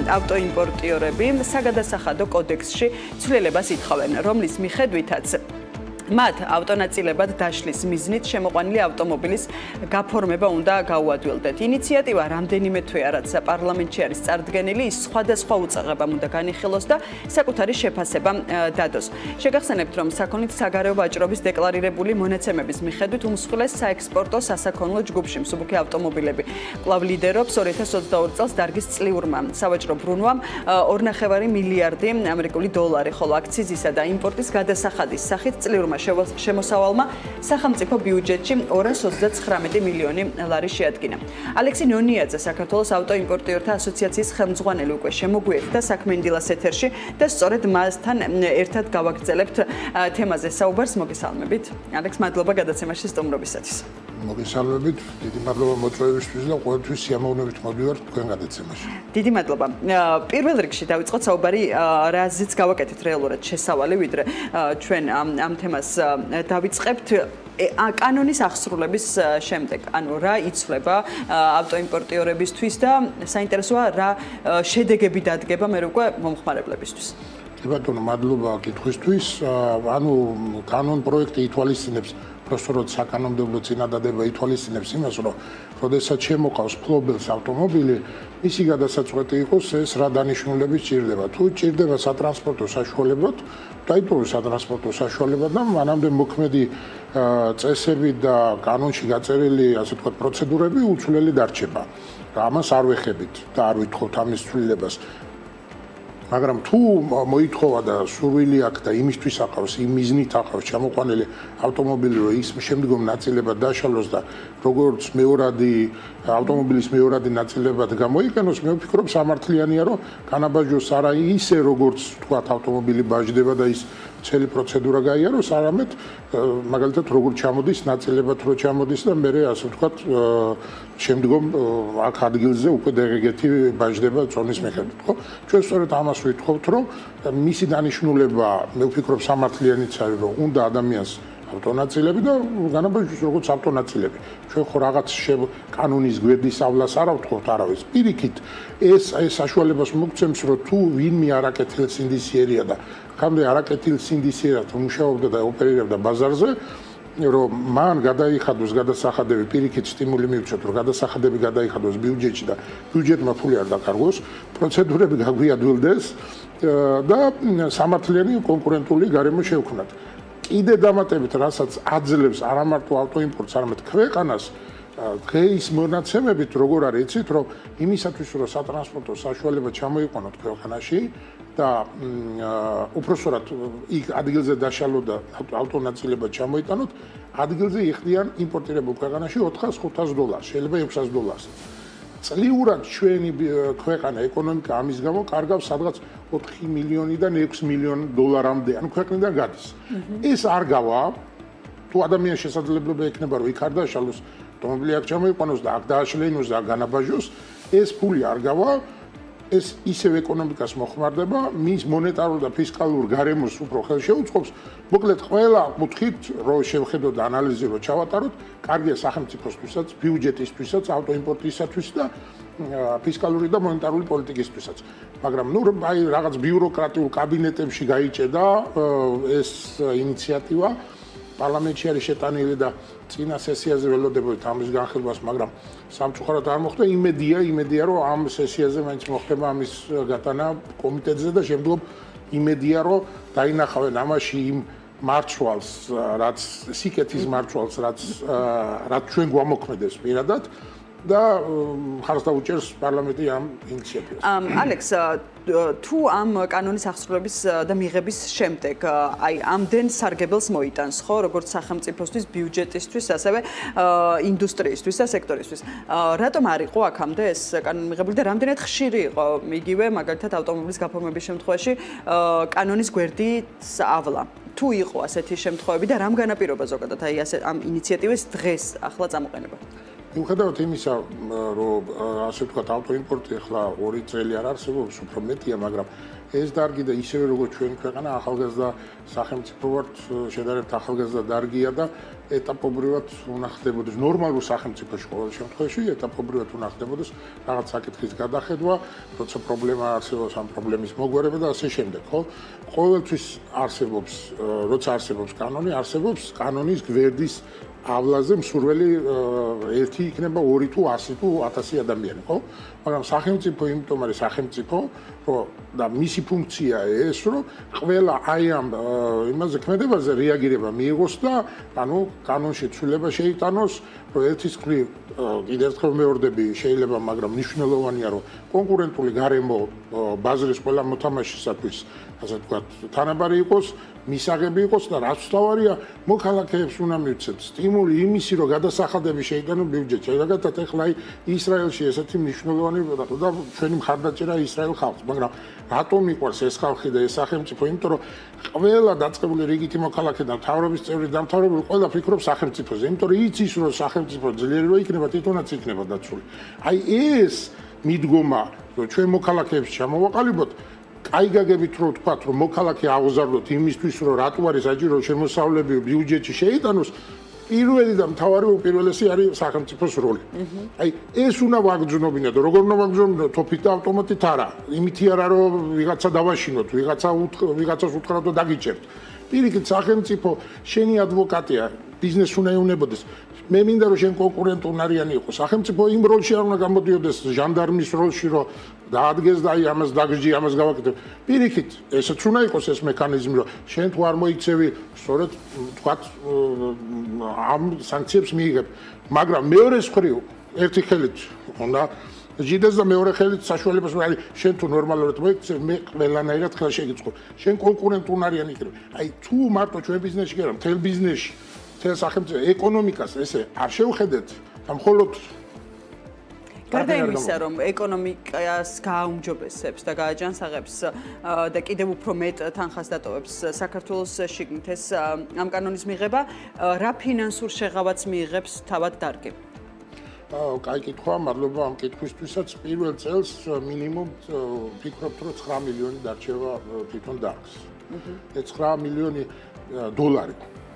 ავტოიმპორტიორები საგადასახადო კოდექსში ცვლილებას ითხოვენ, რომლის მიხედვითაც მათ ავტონაწილებად დაშლის მიზნით შემოყვანილი ავტომობილის გაფორმება უნდა გაუადვილდეთ. ინიციატივა რამდენიმე თვეა, რაც პარლამენტში არის წარდგენილი, ის სხვადასხვა უწყებამ უნდა განიხილოს და საკუთარი შეფასება დადოს. შეგახსენებთ, რომ საქონლით საგარეო ვაჭრობის დეკლარირებული მონაცემების მიხედვით უმსხვილეს საექსპორტო სასაქონლო ჯგუფში მსუბუქი ავტომობილები კვლავ ლიდერობს 2022 წელს დარგის წლიურმა სავაჭრო ბრუნვამ 2.5 მილიარდი ამერიკული დოლარი, ხოლო აქციზისა და იმპორტის გადასახადის სახით წლიურმა შემოსავალმა სახელმწიფო ბიუჯეტში 239 მილიონი ლარი შეადგინა. ალექსი ნონიაძე საქართველოს ავტოიმპორტიორთა ასოციაციის ხელმძღვანელი უკვე შემოგვიერთდა საქმენდილას ეთერში და სწორედ მასთან ერთად გავაგრძელებთ თემაზე საუბარს. მოგესალმებით. ალექს, მადლობა გადაცემაში სტუმრობისათვის. მოგესალმებით, დიდი მადლობა მოწვევისთვის და ყოველთვის სიამოვნებით მოდივართ თქვენ გადაცემაში. დიდი მადლობა. პირველ რიგში დავიწყოთ საუბარი, რაზეც გავაკეთეთ რეალურად შესავალი, ვიდრე ჩვენ ამ თემას დავიწყებთ კანონის აღსრულების შემდეგ. ანუ რა იცვლება ავტოიმპორტიორებისთვის და საინტერესოა რა შედეგები დადგება მე უკვე მომხმარებლებისთვის. ბატონო, მადლობა კითხვისთვის. ანუ კანონ პროექტი ითვალისწინებს პროსტოროდ საკანონმდებლო წინადადება ითვალისწინებს იმას, რომ როდესაც შემოყავს ფლობელს ავტომობილი, მისი გადასაწყვეტი იყოს ეს რა დანიშნულებით ჭირდება. თუ ჭირდება სატრანსპორტო საშუალებად, დაიტოვოს სატრანსპორტო საშუალებად და მანამდე მოქმედი წესები და კანონში გაწერილი, ასე ვთქვათ, პროცედურები უცვლელი დარჩება. ამას არ ვეხებით და არ ვითხოვთ ამის ცვლილებას. მაგრამ თუ მოითხოვა და სურვილი აქვს და იმისთვის აყავს, იმ მიზნით აყავს შემოყვანილი ავტომობილი, რომ ის შემდგომ ნაწილებად დაშალოს და როგორც მეორადი ავტომობილის მეორადი ნაწილებად გამოიყენოს, მე ვფიქრობ სამართლიანია, რომ განაბაჟოს არა ისე როგორც თქვათ ავტომობილი ბაჟდება და ის მთელი პროცედურა გაიაროს, არამედ მაგალითად როგორც ჩამოდის ნაწილებად რო ჩამოდის და მე ასე ვთქვათ შემდგომ აქ ადგილზე უკვე დაღეგეთი ბაჟდება წონის მიხედვით, ხო? ჩვენ სწორედ ამას ვიტყობთ, რომ მისი დანიშნულება მე ვფიქრობ სამართლიანიც არის, რომ უნდა ადამიანს ავტონაწილები და განაბაჟოს როგორც ავტონაწილები. ჩვენ ხო რაღაც კანონის გვერდის ავლას არ ვთქვათ არავის. პირიქით ეს საშუალებას მოგცემს, რომ თუ ვინმე არაკეთილ სინდისიერია და ხამდე არაკეთილ სინდისიერად მუშაობდა და ოპერირებდა ბაზარზე, რომ მან გადაიხადოს გადასახადები, პირიქით სტიმული მივცეთ, რომ გადასახადები გადაიხადოს ბიუჯეტში და ბიუჯეტმა ფული არ დაკარგოს, პროცედურები გაგვიადვილდეს და სამართლიანი კონკურენტული გარემო შევქმნათ. კიდე დამატებით, რასაც აძლევს არა მარტო ავტოიმპორტს, არამედ ქვეყანას დღეის მონაცემებით, როგორ არის იცით, რომ იმისათვის, რომ სატრანსპორტო საშუალება ჩამოიყვანოთ ქვეყანაში და უпроსტად იქ ადგილზე დაშალო და ავტონაწილებად ჩამოიტანოთ, ადგილზე იხდიან იმპორტირებულ ქვეყანაში $400-500, შეიძლება $600. წლიურად ჩვენი ქვეყანა ეკონომიკა ამის გამო კარგავს სადღაც 4 მილიონიდან 6 მილიონ დოლარამდე, ანუ ქვეყნიდან გადის. ეს არ გავა, თუ ადამიანს შესაძლებლობა ექნება, რომ იქ არ დაშალოს, ავტომობილი აქ ჩამოიყვანოს და აქ დააშლენოს და განაბაჟოს, ეს ფული არ გავა, ეს ისევ ეკონომიკას მოხმარდება, მის მონეტარულ და ფისკალურ გარემოს უფრო ხელშეუწყობს. მოკლედ, ყველა კუთხით, რომ შევხედოთ და ანალიზი რო ჩავატაროთ, კარგია სახელმწიფოსთვისაც, ბიუჯეტისთვისაც, ავტოიმპორტისათვის და ფისკალური და მონეტარული პოლიტიკისთვისაც. მაგრამ ნუ აი რაღაც ბიუროკრატიულ კაბინეტებში გაიჭედა ეს ინიციატივა, პარლამენტში არის შეტანილი და წინა სესიაზე ველოდებოდით ამის განხილვას, მაგრამ სამწუხაროდ არ მოხდა. იმედია, რომ ამ სესიაზე მაინც მოხდება ამის გატანა კომიტეტზე და შემდგომ იმედია, რომ დაინახავენ ამაში იმ მარცვალს, რაც სიკეთის მარცვალს, რაც ჩვენ გვამოქმედებს პირადად და ხარს დაუჭერს პარლამენტი ამ ინიციატივას. ალექს, თუ ამ კანონის აღსრულების და მიღების შემდეგ აი ამდენ სარგებელს მოიტანს, ხო, როგორც სახელმწიფოსთვის, ბიუჯეტისთვის, ასევე ინდუსტრიისთვის და სექტორისთვის. რატომ არ იყო აქამდე ეს კანონი მიღებული და რამდენად ხშირი იყო იგივე მაგალითად ავტომობილის გაფორმების შემთხვევაში კანონის გვერდის ავლა? თუ იყო ასეთი შემთხვევები და რამ განაპირობა ზოგადად აი ასე ამ ინიციატივის დღეს ახლა წამოყენება? მიუხედავად იმისა, რომ ასე ვთქვათ, ავტოიმპორტი ახლა 2 წელი არ არსებობს, უფრო მეტია, მაგრამ ეს დარგი და ისევე როგორც ჩვენი ქვეყანა ახალგაზრდა სახელმწიფო ვართ, შედარებით ახალგაზრდა დარგია და ეტაპობრივად უნდა ხდებოდეს ნორმალურ სახელმწიფოში ყოველ შემთხვევაში ეტაპობრივად უნდა ხდებოდეს რაღაც საკითხის გადახედვა, როცა პრობლემა არსებობს ამ პრობლემის მოგვარება და ასე შემდეგ, ხო? ყოველთვის არსებობს, როცა არსებობს კანონი, არსებობს კანონის გვერდის ავლაზე მსურველი ერთი იქნება 2 თუ 100 თუ 1000 ადამიანი, ხო? მაგრამ სახელმწიფო იმიტომ არის სახელმწიფო, რომ და მისი ფუნქციაა ეს, რომ ყველა აი ამ იმაზე ქმედებაზე რეაგირება მიიღოს და ანუ კანონში ცვლილება შეიტანოს, რომ ერთის მხრივ კიდევ ერთხელ მეორდები შეიძლება, მაგრამ მნიშვნელოვანია, რომ კონკურენტული გარემო ბაზრის ყველა მოთამაშისათვის, ასე ვთქვათ, თანაბარი იყოს, მისაღები იყოს და რაც თავარია, მოქალაქეებს უნდა მივცეთ სტიმული იმისი, რომ გადასახადები შეიტანონ ბიუჯეტში. მაგალითად, ახლა ისრაელში ესეთი მნიშვნელოვანი და ჩვენი მხარდაჭერა ისრაელ ხალხს, მაგრამ რატომ მიყვარს ეს ხალხი და ეს სახელმწიფო? იმიტომ რომ ყველა დაწყებული რიგითი მოქალაქე და მთავრობის წევრი დამთავრებული ყველა ფიქრობს სახელმწიფოზე, იმიტომ რომ იცის, რომ სახელმწიფო ძლიერი რო იქნება, თვითონაც იქნება დაცული. აი ეს მიდგომა, რომ ჩვენ მოქალაქეებს ჩამოვაყალიბოთ, აი გაგებით რო ვთქვათ, რომ მოქალაქე აღზარდოთ იმისთვის, რომ რატო არის საჭირო შემოსავლები ბიუჯეტში შეიტანოს, პირველი და მთავარი უპირველესი არის სახელმწიფოს როლი. აი ეს უნდა ვაგრძნობინოთ, როგორ უნდა ვაგრძნობინოთ, თოფით და ავტომატით არა. იმითი არა, რომ ვიღაცა დავაშინოთ, ვიღაცას უთხრათ და დაგიჭერთ. პირიქით სახელმწიფო შენი ადვოკატია, ბიზნეს უნდა ეუნებოდეს. მე მინდა რომ შენ კონკურენტუნარიანი იყოს. სახელმწიფო იმ როლში არ უნდა გამოდიოდეს ჟანდარმის როლში, რომ დაადგეს და აი ამას დაგჯი, ამას გავაკეთებ. პირიქით, ესეც უნდა იყოს ეს მექანიზმი, რომ შენ თუ არ მოიქცევი, სწორედ თქვათ ამ სანქციებს მიიღებ. მაგრამ მეორე მხრივ, ერთი ხელით უნდა ჟიდეს და მეორე ხელით საშუალებას არის შენ თუ ნორმალურად მოიქცევ, მე ყველანაირად ხელ შეგიწყო. შენ კონკურენტუნარიანი იქნებ. აი თუ მარტო ჩვენ ბიზნესში გერა, მთელ ბიზნესში თელ სახელმწიფო ეკონომიკას ესე არ შევხედეთ და მხოლოდ გარდა იმისა, რომ ეკონომიკას გააუმჯობესებს და გააჯანსაღებს და კიდევ უფრო მეტ თანხას დატოვებს საქართველოს შიგნით ეს ამ კანონის მიღება, რა ფინანსურ შეღავაც მიიღებს თავად დარგი? კაი კითხვა, მადლობა ამ კითხვისთვისაც. პირველ წელს მინიმუმ ვფიქრობთ, რომ 9 მილიონი დარჩება თვითონ დარგს. 9 მილიონი დოლარი.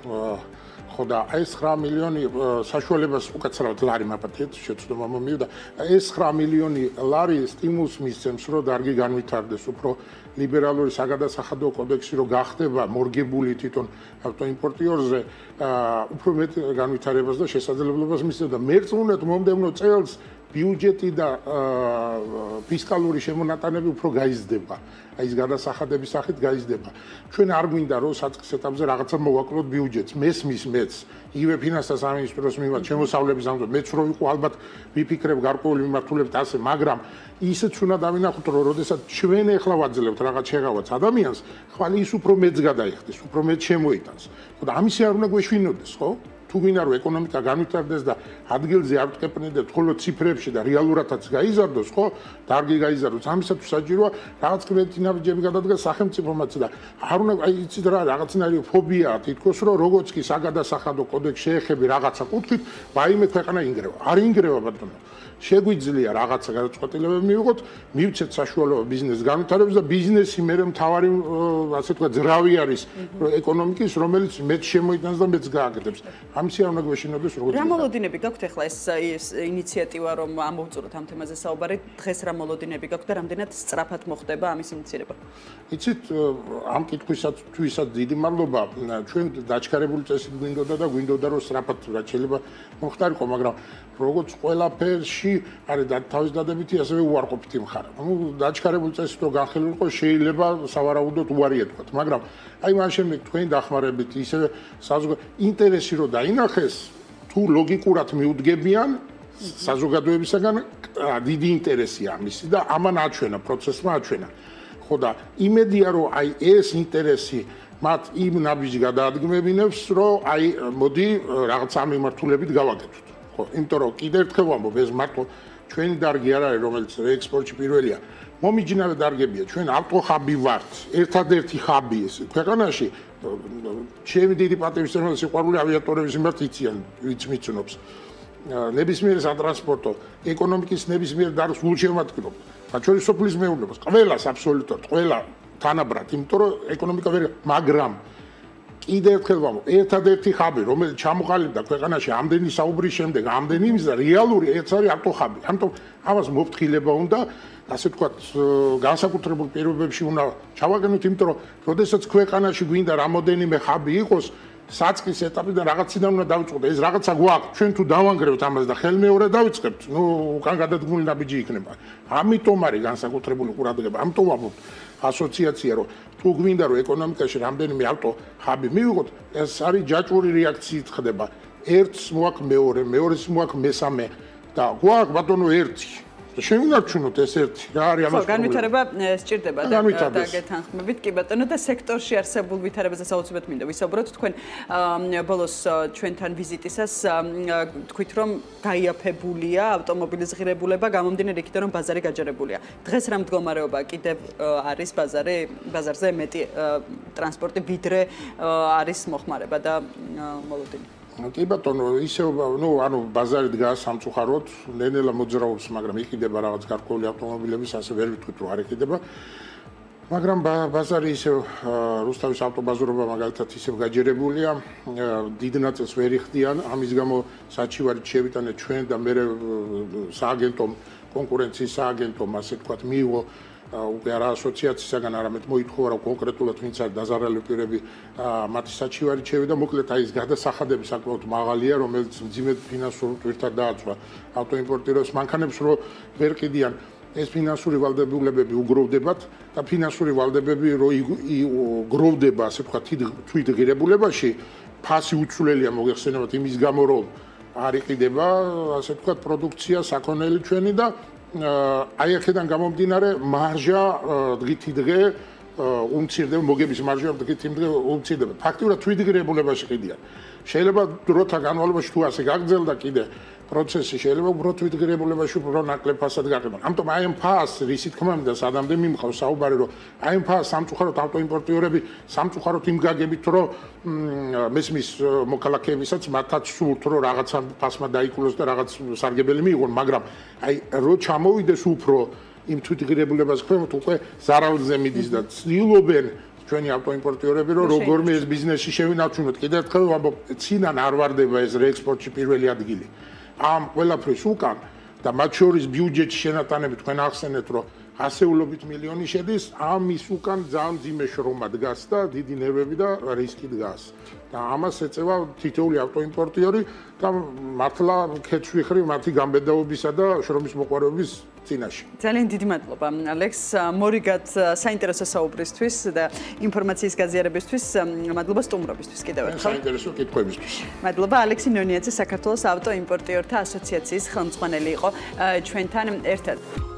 ხო და ეს 9 მილიონი საშუალებას უკაცრავად ლარი მაპატიეთ, შეცდომა მომივიდა. ეს 9 მილიონი ლარი სტიმულს მისცემს, რომ დარგი განვითარდეს, უფრო ლიბერალური საგადასახადო კოდექსი რო გახდება მორგებული თვითონ ავტოიმპორტიორზე, უფრო მეტ განვითარებას და შესაძლებლობას მისცემს და მერწმუნედ მომდევნო წელს ბიუჯეტი და ფისკალური შემონატანები უფრო გაიზრდება. აი ეს გადასახადების სახით გაიზრდება. ჩვენ არ გვინდა რომ საწყის ეტაპზე რაღაცა მოვაკლოთ ბიუჯეტს. მესმის მეც იგივე ფინანსთა სამინისტროს მიმართ შემოსავლების ამბობ მეც რო ვიყო ალბათ ვიფიქრებ გარკვეული მიმართულებით ასე, მაგრამ ისეც უნდა დავინახოთ რომ როდესაც ჩვენ ახლა ვაძლევთ რაღაც შეღავაც ადამიანს, ხვალ ის უფრო მეც გადაიხდეს, უფრო მეც შემოიტანს. ხო და ამისი არ უნდა გვეშვინოდეს, ხო? თუ გინდა რომ ეკონომიკა განვითარდეს და ადგილზე არ ვტკეპნიდეთ მხოლოდ ციფრებში და რეალურადაც გაიზარდოს, ხო? დარგი გაიზარდოს. ამისათვის საჭიროა რაღაც კრედიტი ნაბიჯები გადადგას სახელმწიფომაც და არ უნდა აი იცით რა რაღაცნაირი ფობიაა თითქოს რომ როგორც კი საგადასახადო კოდექსში შეეხები რაღაცა კუთხით, ვაიმე ქვეყანა ინგრევა. არ ინგრევა ბატონო. შეგვიძლია რაღაცა გადაწყვეტილებები მივიღოთ, მივცეთ საშუალება ბიზნესს განვითარებას და ბიზნესი მერე მთავარი ასე ვთქვათ ძრავი არის ეკონომიკის, რომელიც მეც შემოიტანს და მეც გააკეთებს. ამისი არ უნდა გვეშინოდეს როგორც რა მოლოდინები გაქვთ ახლა ეს ინიციატივა რომ ამოვწუროთ ამ თემაზე საუბარი, დღეს რა მოლოდინები გაქვთ და რამდენად სწრაფად მოხდება ამის ინიციირება? იცით, ამ კითხვისათვის დიდი მადლობა. ჩვენ დაჩქარებული წესით გვინდოდა და გვინდოდა რომ სწრაფად რაც შეიძლება მოხდარიყო, მაგრამ როგორც ყველაფერში არის თავის დადებითი, ასევე უარყოფითი მხარე. ნუ დაჩქარებული წესით რო განხილულიყო, შეიძლება სავარაუდოდ უარია თქვა, მაგრამ აი მან შემდეგ თქვენი დახმარებით ისევე ინტერესი რო დაინახეს, თუ ლოგიკურად მიუდგებიან საზოგადოებისაგან დიდი ინტერესია ამისი და ამან აჩვენა, პროცესმა აჩვენა. ხო და იმედია რომ აი ეს ინტერესი მათ იმ ნაბიჯს გადაადგმებინებს, რომ აი მოდი რაღაც ამ მიმართულებით გავაკეთოთ. ხო, იმიტომ რომ კიდევ ერთხელ ვამბობ, ეს მარტო ჩვენი დარგი არ არის, რომელიც რეექსპორტში პირველია. მომიჯნავე დარგებია, ჩვენ ავტოხაბი ვართ, ერთადერთი ხაბი ეს ქვეყანაში. ჩემი დიდი პატივისცემა სიყვარული ავიატორების მიმართ იციან, ვინც მიცნობს. ნებისმიერ სატრანსპორტო, ეკონომიკის ნებისმიერ დარგს გულშემატკივრობ. მათ შორის სოფლის მეურნეობას, ყველას აბსოლუტურად, ყველა თანაბრად, იმიტომ რომ ეკონომიკა ვერ, მაგრამ კიდე ერთხელ ვამბობ, ერთადერთი ხაბი, რომელიც ჩამოყალიბდა ქვეყანაში ამდენი საუბრის შემდეგ, ამდენი იმის და რეალური ეს არის ავტოხაბი. ამიტომ ამას მოფრთხილება უნდა, ასე ვთქვათ, განსაკუთრებულ პირობებში უნდა ჩავაგენოთ, იმიტომ რომ როდესაც ქვეყანაში გვინდა რამოდენიმე ხაბი იყოს, საწყის ეტაპიდან რაღაციდან უნდა დავიწყოთ. ეს რაღაცა გვაქვს, ჩვენ თუ დავანგრევთ ამას და ხელმეორე დავიწყებთ, ნუ უკან გადადგმული ნაბიჯი იქნება. ამიტომ არის განსაკუთრებული ყურადღება. ამიტომ ვამბობ ასოციაცია რომ თუ გვინდა რომ ეკონომიკაში რამდენიმე ავტო ხაბი მივიღოთ, ეს არის ჯაჭვური რეაქციით ხდება. ერთს მოაქვს მეორე, მეორეს მოაქვს მესამე და გვაქვს ბატონო ერთი. შევინარჩუნოთ ეს ერთი. რა არის ამას? განვითარება სჭირდება და გეთანხმებით კი ბატონო და სექტორში არსებულ ვითარებაზე საოცრად მინდა ვისაუბროთ. თქვენ ბოლოს ჩვენთან ვიზიტისას თქვით რომ გაიაფებულია ავტომობილის ღირებულება გამომდინარე იქიდან რომ ბაზარი გაჯერებულია. დღეს რა მდგომარეობა კიდევ არის ბაზარზე მეტი ტრანსპორტი ვიდრე არის მოხმარება და მოლოდინი? კი ბატონო, ისევ ანუ ბაზარი დგას სამწუხაროდ, ნენელა მოძრაობს, მაგრამ იყიდება რაღაც გარკვეული ავტომობილების, ასე ვერ ვიტყვით რომ არ იყიდება. მაგრამ ბაზარი ისევ რუსთავის ავტობაზრობა მაგალითად ისევ გაჯერებულია, დიდ ნაწილს ვერ იხდიან, ამის გამო საჩივარით შევიტანეთ ჩვენ და მე სააგენტომ, კონკურენციის სააგენტომ, ასე ვთქვათ, მიიღო უკვე არა ასოციაციისაგან, არამედ მოითხოვა რომ კონკრეტულად ვინც არის დაზარალებული პირები მათი საჩივარით შევიდა, მოკლედ აი ეს გადასახადები საკმაოდ მაღალია, რომელიც მძიმე ფინანსურ ტვირთად დააწვა ავტოიმპორტიორებს, მანქანებს რომ ვერ ყიდიან ეს ფინანსური ვალდებულებები უგროვდებათ და ფინანსური ვალდებები რო გროვდება, ასე ვთქვათ, თვით ღირებულებაში, ფასი უცვლელია მოგეხსენებათ იმის გამო რომ არ იყიდება, ასე ვთქვათ, პროდუქცია, საქონელი ჩვენი და აი აქედან გამომდინარე მარჟა დღითი დღე უმცირდება, მოგების მარჟა დღითი დღე უმცირდება. ფაქტიურად თვით ღირებულებაში ყიდიან. შეიძლება დროთა განმავლობაში თუ ასე გაგრძელდა კიდე პროცესი, შეიძლება უბრალოდ თვით ღირებულებაში უფრო ნაკლებ ფასად გაყიდონ. ამიტომ აი ამ ფასს რის თქმა უნდა სადამდე მიმყავს საუბარი რომ აი ამ ფასს სამწუხაროდ ავტოიმპორტიორები სამწუხაროდ იმ გაგებით რომ მესმის მოქალაქეებისაც მათაც სურთ რომ რაღაცა ფასმა დაიკულოს და რაღაც სარგებელი მიიღონ, მაგრამ აი რო ჩამოვიდეს უფრო იმ თვით ღირებულებას ქვემოთ უკვე ზარალზე მიდის და ცდილობენ ჩვენი ავტოიმპორტიორები რომ როგორმე ეს ბიზნესი შევინარჩუნოთ. კიდევ ერთხელ ვამბობ, წინან არ ვარდება ეს რეექსპორტში პირველი ადგილი. ამ ყველაფრის უკან და მათ შორის ბიუჯეტში შენატანები თქვენ ახსენეთ რომ ასეულობით მილიონი შედის, ამის უკან ძალიან მძიმე შრომა დგას და დიდი ნერვები და რისკი დგას. და ამას ეწევა თითოეული ავტოიმპორტიორი და მართლა ქეთს ვიხრი მათი გამბედაობისა და შრომის მოყვარეობის წინაშე. ძალიან დიდი მადლობა ალექს მორიგად საინტერესო საუბრისთვის და ინფორმაციის გაზიარებისთვის, მადლობა სტუმრობისთვის კიდევ ერთხელ. საინტერესო კითხვებისთვის. მადლობა ალექსი ნონიაძე საქართველოს ავტოიმპორტიორთა ასოციაციის ხელმძღვანელი იყო ჩვენთან ერთად.